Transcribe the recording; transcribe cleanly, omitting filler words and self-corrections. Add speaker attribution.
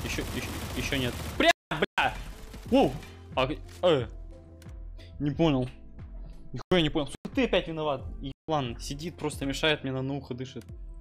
Speaker 1: Еще нет. Бля! Воу! Не понял. Нихуя не понял. Сука, ты опять виноват. И план сидит, просто мешает мне на ухо дышит.